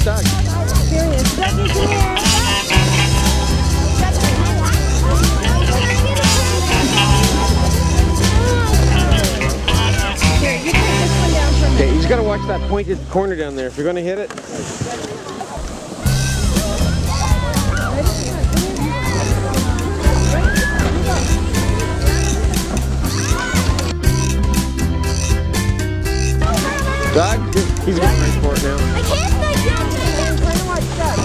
Doug? Here he is. Dougie's here. Here, you take this one down for me. Okay, you just gotta watch that pointed corner down there if you're gonna hit it. Doug, he's going right for it now. I can't stay down there. I'm trying to watch Doug.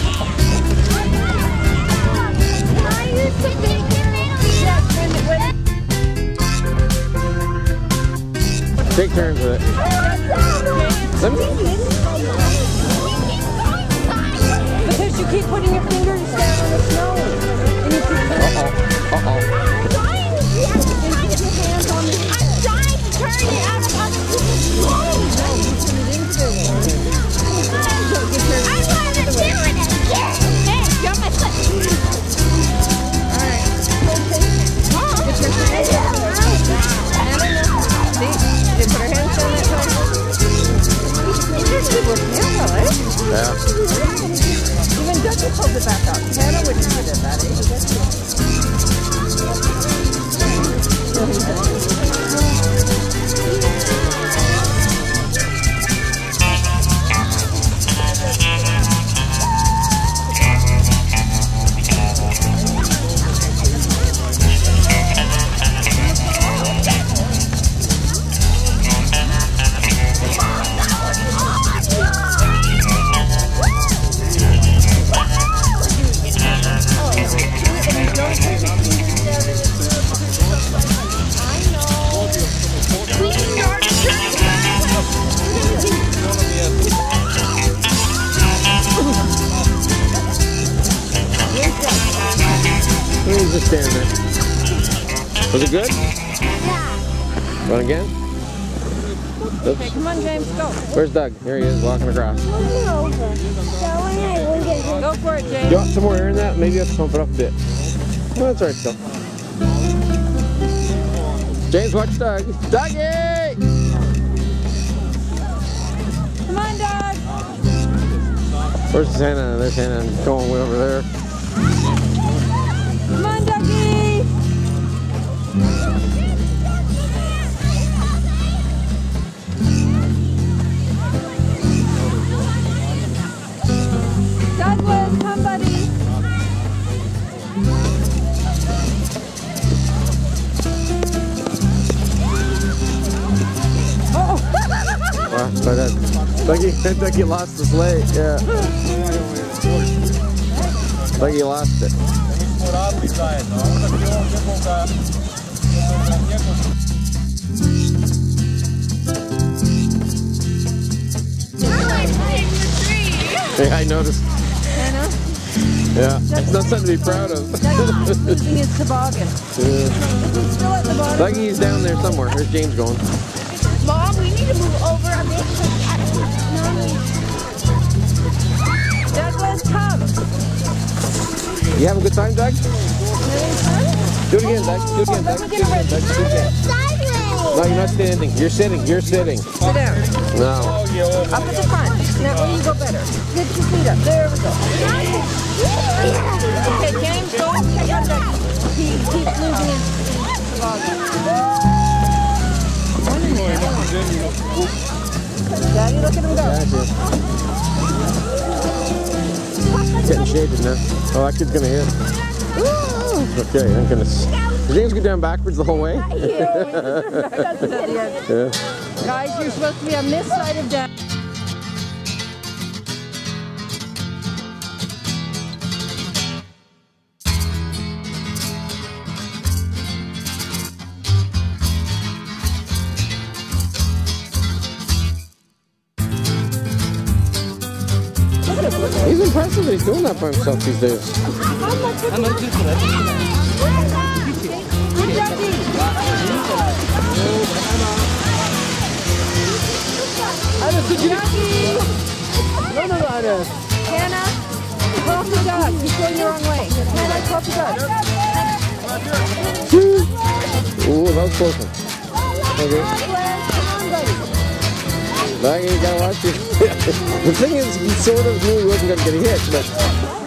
I used to think Take turns with it. Let me. Because you keep putting your fingers down on the snow. And you keep Uh-oh. I'm trying to turn it out of other people's clothes. I want to do it again. Hey, you're my foot. Alright. Get your hands down. See? They put her hands down that time. It's good working out, though, eh? Yeah. Even Dougie pulled it back out. Hannah wouldn't do it at that age. He's just standing there. Was it good? Yeah. Run again? Oops. Okay, come on, James, go. Where's Doug? Here he is, walking across. Go for it, James. You want some more air in that? Maybe you have to pump it up a bit. No, that's alright, still. James, watch Doug. Dougie! Come on, Doug. Where's Hannah? There's Hannah going way over there. Come on, Dougie. Douglas, come, buddy. Oh! Wow, so that Dougie lost the sleigh. Yeah. Dougie lost it. Yeah, I noticed. Hannah? Yeah, it's not something to be proud of. Dougie's losing his toboggan. Yeah. Is he still at the bottom? Dougie's down there somewhere. There's James going. Mom, we need to move over a bit. Douglas, come. You having a good time, Doug? Having fun? Do it again, Doug. Do it again, Doug. Do it again, Doug. Do it again. No, you're not standing. You're sitting. You're sitting. Sit down. No. Up at the front. Now, where you go better. Get your feet up. There we go. Okay, James, go. Check on that. He keeps losing his toboggan. Daddy, look at him go. It's getting shaded now. Oh, that kid's gonna hit. Okay, I'm gonna. Is James go down backwards the whole way? Yeah. Guys, you're supposed to be on this side of Dad. He's impressive that he's doing that by himself these days. Hannah, pull the dog. He's going the wrong way. Hannah, pull the dog. Ooh, that was close one. Okay. Come on, buddy. But you gotta watch it. The thing is, he sort of knew he wasn't gonna get hit, but